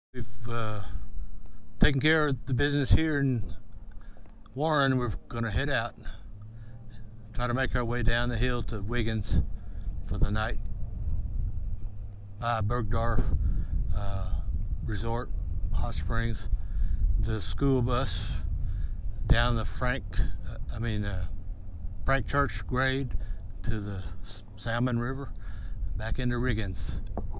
We've taken care of the business here in Warren. We're going to head out, try to make our way down the hill to Wiggins for the night by Bergdorf Resort, Hot Springs. The school bus down the Frank Church grade to the Salmon River, back into Wiggins.